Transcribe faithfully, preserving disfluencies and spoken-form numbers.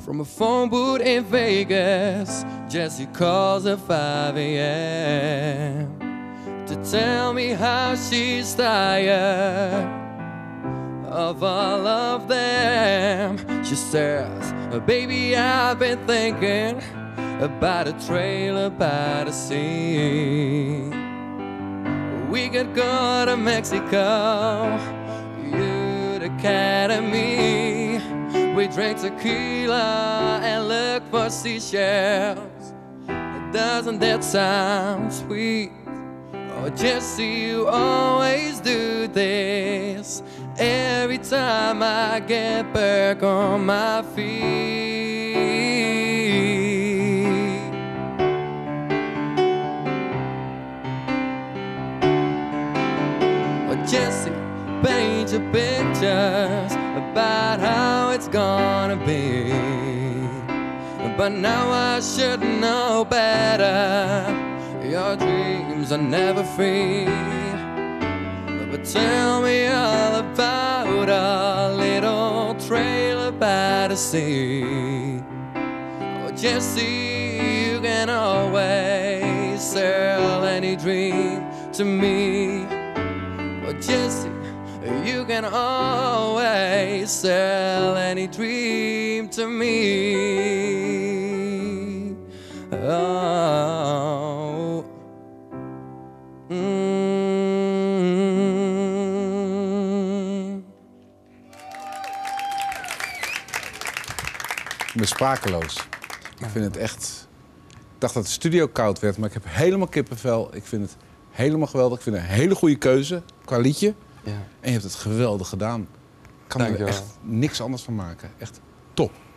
From a phone booth in Vegas, Jessie calls at five A M to tell me how she's tired of all of them. She says, baby, I've been thinking about a trailer by the sea. We could go to Mexico, you to Academy. We drink tequila and look for seashells. Doesn't that sound sweet? Oh, Jessie, you always do this every time I get back on my feet. Oh, Jessie, paint your pictures about how it's gonna be, but now I should know better. Your dreams are never free. But tell me all about a little trailer by the sea. Oh, Jessie, you can always sell any dream to me. Oh, Jessie, you can always sell any dream to me. Oh. Mm. Ik ben sprakeloos. Ik vind het echt... Ik dacht dat de studio koud werd, maar ik heb helemaal kippenvel. Ik vind het helemaal geweldig. Ik vind het een hele goede keuze qua liedje. Ja. En je hebt het geweldig gedaan. Ik kan er echt niks anders van maken. Echt top.